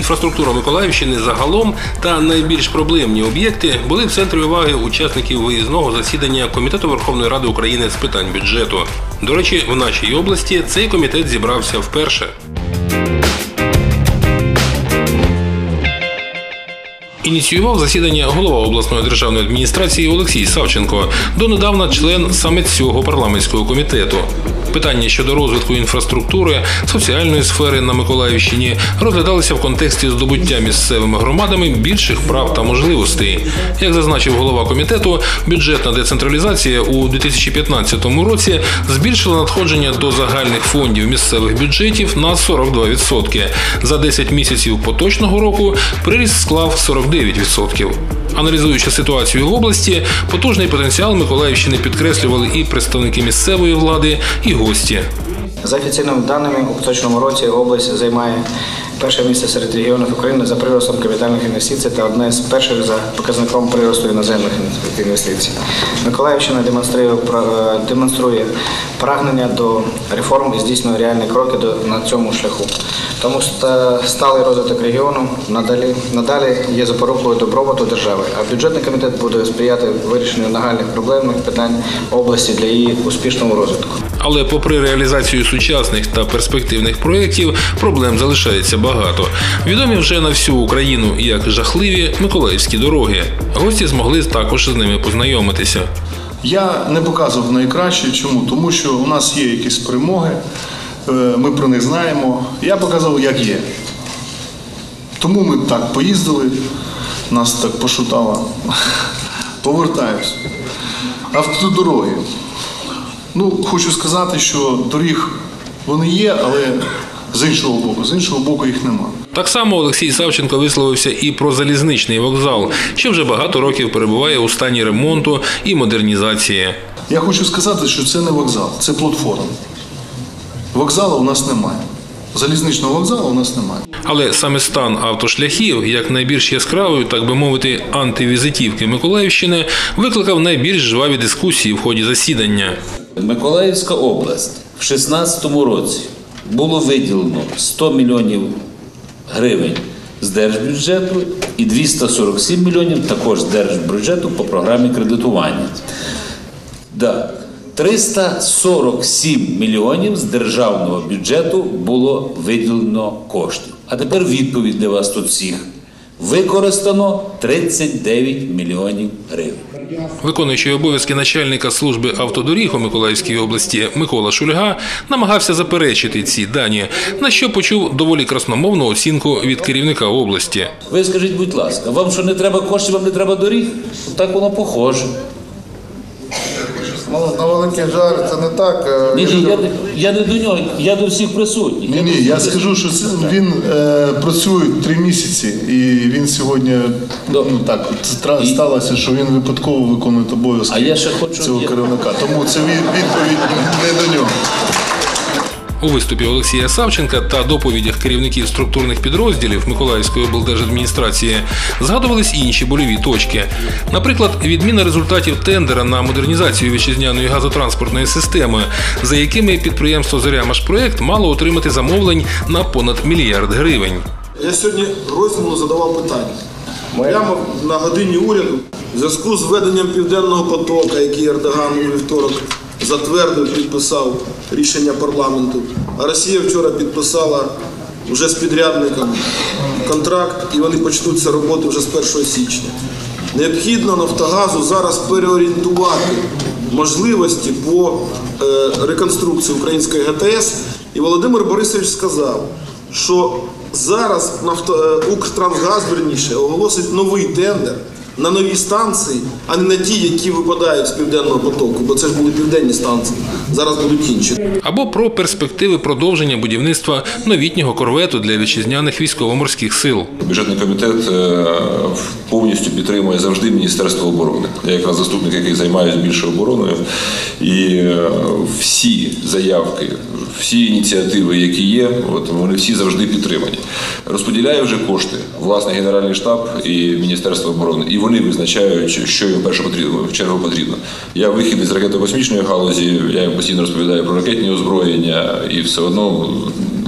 Інфраструктура Миколаївщини загалом та найбільш проблемні об'єкти були в центрі уваги учасників виїзного засідання Комітету Верховної Ради України з питань бюджету. До речі, в нашій області цей комітет зібрався вперше. Ініціював засідання голова обласної державної адміністрації Олексій Савченко, донедавна член саме цього парламентського комітету. Питання щодо розвитку інфраструктури, соціальної сфери на Миколаївщині розглядалися в контексті здобуття місцевими громадами більших прав та можливостей. Як зазначив голова комітету, бюджетна децентралізація у 2015 році збільшила надходження до загальних фондів місцевих бюджетів на 42%. За 10 місяців поточного року приріст склав 49%. Аналізуючи ситуацію в області, потужний потенціал Миколаївщини підкреслювали і представники місцевої влади, і гості. За офіційними даними, у поточному році область займає перше місце серед регіонів України за приростом капітальних інвестицій та одне з перших за показником приросту іноземних інвестицій. Миколаївщина демонструє прагнення до реформ і здійснює реальні кроки на цьому шляху. Тому сталий розвиток регіону надалі є запорукою добробуту держави, а бюджетний комітет буде сприяти вирішенню нагальних проблемних питань області для її успішного розвитку. Але попри реалізацію сучасних та перспективних проєктів, проблем залишається багато. Відомі вже на всю Україну як жахливі миколаївські дороги. Гості змогли також з ними познайомитися. Я не показував найкраще. Чому? Тому що у нас є якісь перемоги, ми про них знаємо. Я показав, як є. Тому ми так поїздили, нас так пошутало. Повертаюсь. Автодороги. Хочу сказати, що доріг вони є, але з іншого боку їх нема. Так само Олексій Савченко висловився і про залізничний вокзал, що вже багато років перебуває у стані ремонту і модернізації. Я хочу сказати, що це не вокзал, це платформа. Вокзалу у нас немає. Залізничного вокзалу у нас немає. Але саме стан автошляхів, як найбільш яскравої, так би мовити, антивізитівки Миколаївщини, викликав найбільш жваві дискусії в ході засідання. Миколаївська область в 2016 році було виділено 100 мільйонів гривень з держбюджету і 247 мільйонів також з держбюджету по програмі кредитування. 347 мільйонів з державного бюджету було виділено коштів. А тепер відповідь для вас тут всіх. Використано 39 мільйонів гривень. Виконуючий обов'язки начальника служби автодоріг у Миколаївській області Микола Шульга намагався заперечити ці дані, на що почув доволі красномовну оцінку від керівника області. Ви скажіть, будь ласка, вам що не треба коштів, вам не треба доріг? Так воно похоже. На великий жаль, це не так. Я не до нього, я до всіх присутніх. Ні, я скажу, що він працює 3 місяці, і він сьогодні, сталося, що він випадково виконує обов'язки цього керівника. Тому це відповідь не до нього. У виступі Олексія Савченка та доповідях керівників структурних підрозділів Миколаївської облдержадміністрації згадувались інші больові точки. Наприклад, відміна результатів тендера на модернізацію вітчизняної газотранспортної системи, за якими підприємство «Зоря-Машпроект» мало отримати замовлень на понад $1 мільярд. Я сьогодні розділно задавав питання. Прямо на годині уряду в зв'язку з введенням Південного потоку, який Ердоган у вівторок затвердив, підписав рішення парламенту. А Росія вчора підписала вже з підрядником контракт, і вони почнуться роботи вже з 1 січня. Необхідно «Нафтогазу» зараз переорієнтувати можливості по реконструкції української ГТС. І Володимир Борисович сказав, що зараз Укртрансгаз, оголосить новий тендер на нові станції, а не на ті, які випадають з Південного потоку, бо це ж були південні станції, зараз будуть інші. Або про перспективи продовження будівництва новітнього корвету для вітчизняних військово-морських сил. Бюджетний комітет повністю підтримує завжди Міністерство оборони. Я якраз заступник, який займаюся більше обороною, і всі заявки, всі ініціативи, які є, вони всі завжди підтримані. Розподіляє вже кошти власне Генеральний штаб і Міністерство оборони. І вони визначають, що їм в чергу потрібно. Я вихід із ракетно-космічної галузі, я їм постійно розповідаю про ракетні озброєння, і все одно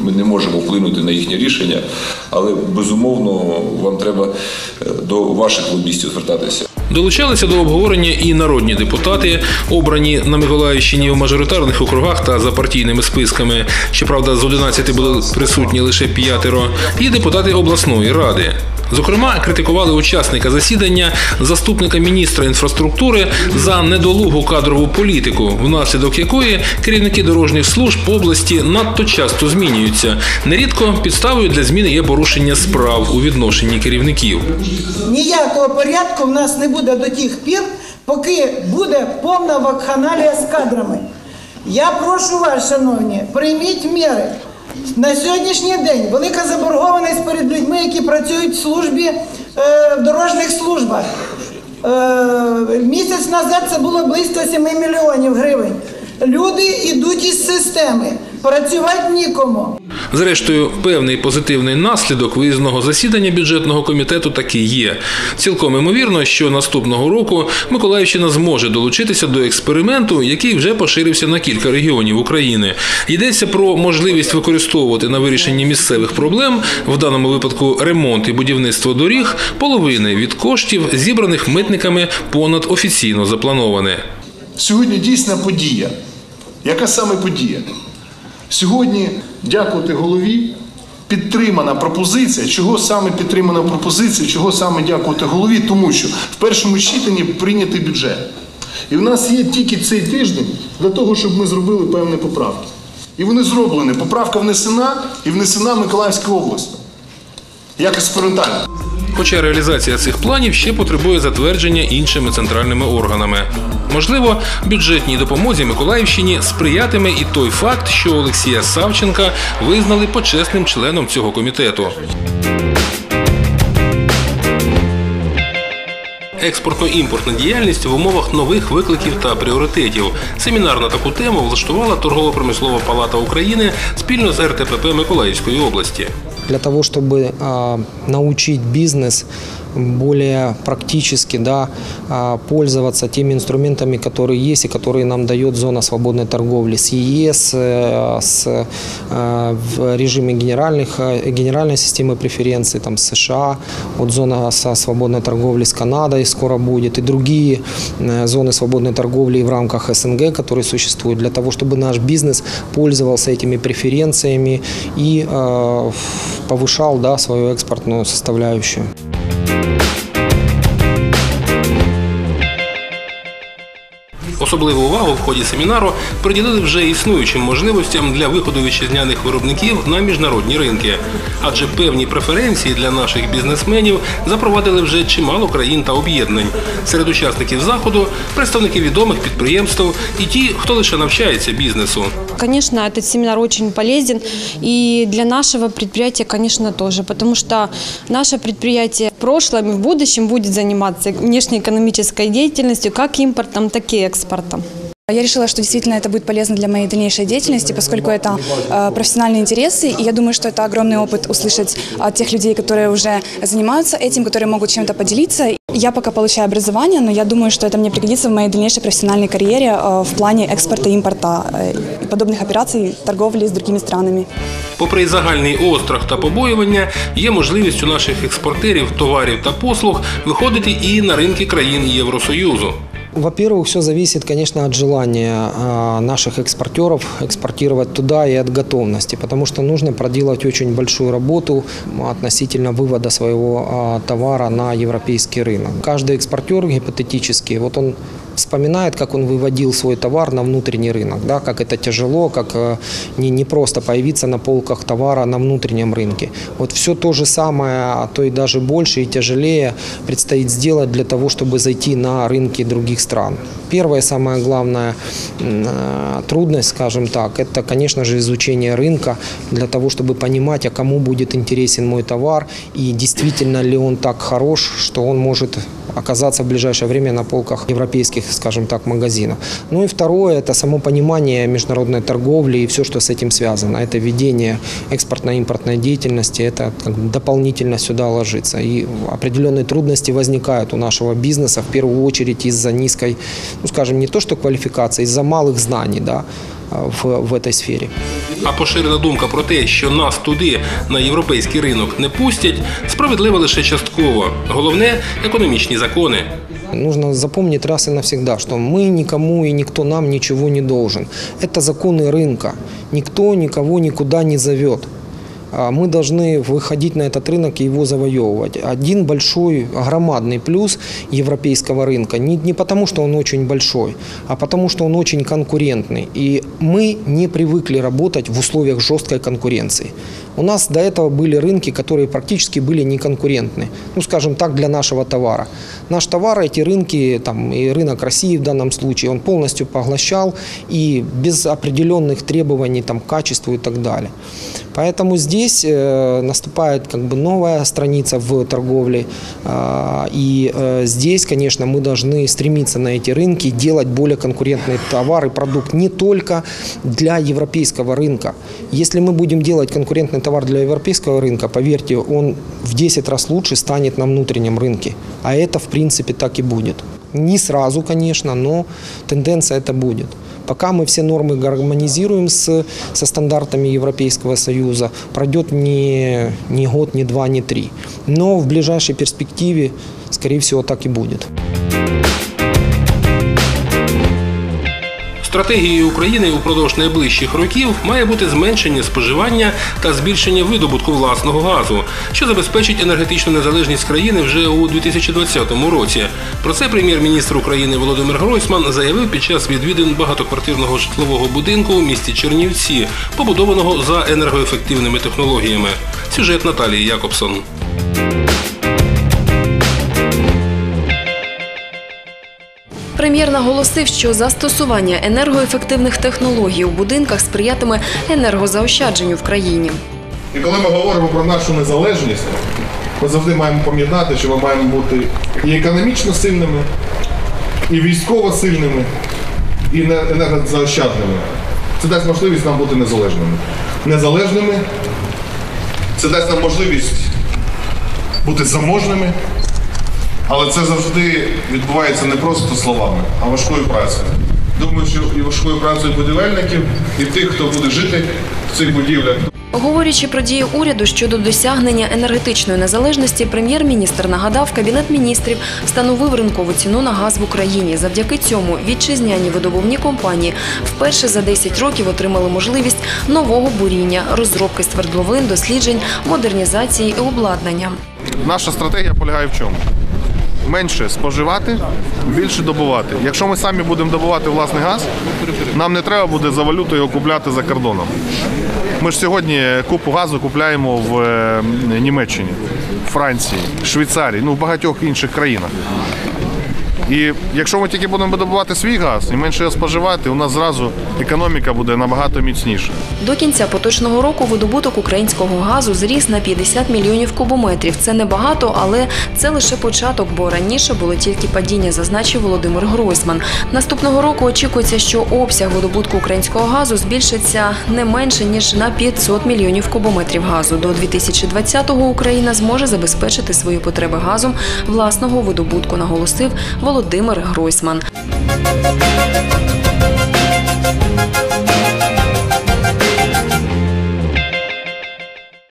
ми не можемо вплинути на їхнє рішення, але безумовно вам треба до ваших лобістів звертатися. Долучалися до обговорення і народні депутати, обрані на Миколаївщині в мажоритарних округах та за партійними списками. Щоправда, з 11 були присутні лише 5, і депутати обласної ради. Зокрема, критикували учасника засідання, заступника міністра інфраструктури, за недолугу кадрову політику, внаслідок якої керівники дорожніх служб області надто часто змінюються. Нерідко підставою для зміни є порушення справ у відношенні керівників. Ніякого порядку в нас не буде до тих пір, поки буде повна вакханалія з кадрами. Я прошу вас, шановні, прийміть міри. На сьогоднішній день велика заборгованість перед людьми, які працюють в службі, в дорожніх службах. Місяць назад це було близько 7 мільйонів гривень. Люди йдуть із системи, працювати нікому. Зрештою, певний позитивний наслідок виїзного засідання бюджетного комітету таки є. Цілком імовірно, що наступного року Миколаївщина зможе долучитися до експерименту, який вже поширився на кілька регіонів України. Йдеться про можливість використовувати на вирішенні місцевих проблем, в даному випадку ремонт і будівництво доріг, половини від коштів, зібраних митниками понад офіційно заплановане. Сьогодні дійсна подія. Яка саме подія? Сьогодні, дякувати голові, підтримана пропозиція. Чого саме підтримана пропозиція, чого саме дякувати голові? Тому що в першому читанні прийнятий бюджет. І в нас є тільки цей тиждень для того, щоб ми зробили певні поправки. І вони зроблені. Поправка внесена і внесена Миколаївська область. Як експериментальна. Хоча реалізація цих планів ще потребує затвердження іншими центральними органами. Можливо, бюджетній допомозі Миколаївщині сприятиме і той факт, що Олексія Савченка визнали почесним членом цього комітету. Експортно-імпортна діяльність в умовах нових викликів та пріоритетів. Семінар на таку тему влаштувала Торгово-промислова палата України спільно з РТПП Миколаївської області. Для того, чтобы научить бизнес более практически пользоваться теми инструментами, которые есть и которые нам дает зона свободной торговли с ЕС, в режиме генеральной системы преференций, там, с США, вот зона свободной торговли с Канадой скоро будет, и другие зоны свободной торговли в рамках СНГ, которые существуют, для того, чтобы наш бизнес пользовался этими преференциями и повышал свою экспортную составляющую. Особливу увагу в ході семінару приділили вже існуючим можливостям для виходу вітчизняних виробників на міжнародні ринки. Адже певні преференції для наших бізнесменів запровадили вже чимало країн та об'єднань. Серед учасників заходу – представники відомих підприємств і ті, хто лише навчається бізнесу. Конечно, этот семинар очень полезен и для нашего предприятия, конечно, тоже, потому что наше предприятие в прошлом и в будущем будет заниматься внешнеэкономической деятельностью, как импортом, так и экспортом. Я решила, что действительно это будет полезно для моей дальнейшей деятельности, поскольку это профессиональные интересы, и я думаю, что это огромный опыт услышать от тех людей, которые уже занимаются этим, которые могут чем-то поделиться. Я пока получаю образование, но я думаю, что это мне пригодится в моей дальнейшей профессиональной карьере в плане экспорта и импорта и подобных операций торговли с другими странами. Попри загальний острах та побоювання, є можливість у наших експортерів товарів та послуг виходити і на ринки країн Євросоюзу. Во-первых, все зависит, конечно, от желания наших экспортеров экспортировать туда и от готовности, потому что нужно проделать очень большую работу относительно вывода своего товара на европейский рынок. Каждый экспортер гипотетически, вот он вспоминает, как он выводил свой товар на внутренний рынок, да, как это тяжело, как не просто появиться на полках товара на внутреннем рынке. Вот все то же самое, а то и даже больше и тяжелее предстоит сделать для того, чтобы зайти на рынки других стран. Первая, самая главная трудность, скажем так, это, конечно же, изучение рынка для того, чтобы понимать, а кому будет интересен мой товар и действительно ли он так хорош, что он может оказаться в ближайшее время на полках европейских, скажем так, магазинов. Ну и второе, это само понимание международной торговли и все, что с этим связано. Это ведение экспортно-импортной деятельности, это дополнительно сюда ложится. И определенные трудности возникают у нашего бизнеса, в первую очередь из-за низкой, ну скажем, не то что квалификации, из-за малых знаний, да. в этой сфере. А поширена думка про те, що нас туди, на європейський ринок, не пустять, справедлива лише частково. Головне – економічні закони. Нужно запомнить раз и навсегда, что мы никому и никто нам ничего не должен. Это законы рынка. Никто никого никуда не зовет. Мы должны выходить на этот рынок и его завоевывать. Один большой, громадный плюс европейского рынка не потому, что он очень большой, а потому, что он очень конкурентный. И мы не привыкли работать в условиях жесткой конкуренции. У нас до этого были рынки, которые практически были неконкурентны. Ну, скажем так, для нашего товара. Наш товар, эти рынки, там, и рынок России в данном случае, он полностью поглощал и без определенных требований там, к качеству и так далее. Поэтому здесь наступает как бы новая страница в торговле. И здесь, конечно, мы должны стремиться на эти рынки, делать более конкурентный товар и продукт не только для европейского рынка. Если мы будем делать конкурентный товар для европейского рынка, поверьте, он в 10 раз лучше станет на внутреннем рынке. А это, в принципе, так и будет. Не сразу, конечно, но тенденция это будет. Пока мы все нормы гармонизируем со стандартами Европейского Союза, пройдет не год, не два, не три. Но в ближайшей перспективе, скорее всего, так и будет. Стратегією України упродовж найближчих років має бути зменшення споживання та збільшення видобутку власного газу, що забезпечить енергетичну незалежність країни вже у 2020 році. Про це прем'єр-міністр України Володимир Гройсман заявив під час відвідин багатоквартирного житлового будинку у місті Чернівці, побудованого за енергоефективними технологіями. Сюжет Наталії Якобсон. Прем'єр наголосив, що застосування енергоефективних технологій у будинках сприятиме енергозаощадженню в країні. І коли ми говоримо про нашу незалежність, ми завжди маємо пам'ятати, що ми маємо бути і економічно сильними, і військово сильними, і енергозаощадними. Це дасть можливість нам бути незалежними. Незалежними – це дасть нам можливість бути заможними. Але це завжди відбувається не просто словами, а важкою працею. Думаю, що і важкою працею будівельників, і тих, хто буде жити в цих будівлях. Говорячи про дії уряду щодо досягнення енергетичної незалежності, прем'єр-міністр нагадав, Кабінет міністрів встановив ринкову ціну на газ в Україні. Завдяки цьому вітчизняні видобувні компанії вперше за 10 років отримали можливість нового буріння, розробки свердловин, досліджень, модернізації і обладнання. Наша стратегія полягає в чому? Менше споживати, більше добувати. Якщо ми самі будемо добувати власний газ, нам не треба буде за валюту його купляти за кордоном. Ми ж сьогодні купу газу купляємо в Німеччині, Франції, Швейцарії, в багатьох інших країнах. І якщо ми тільки будемо добувати свій газ і менше його споживати, у нас зразу економіка буде набагато міцніша. До кінця поточного року видобуток українського газу зріс на 50 мільйонів кубометрів. Це небагато, але це лише початок, бо раніше було тільки падіння, зазначив Володимир Гройсман. Наступного року очікується, що обсяг видобутку українського газу збільшиться не менше, ніж на 500 мільйонів кубометрів газу. До 2020-го Україна зможе забезпечити свої потреби газом власного видобутку, наголосив Володимир Гройсман.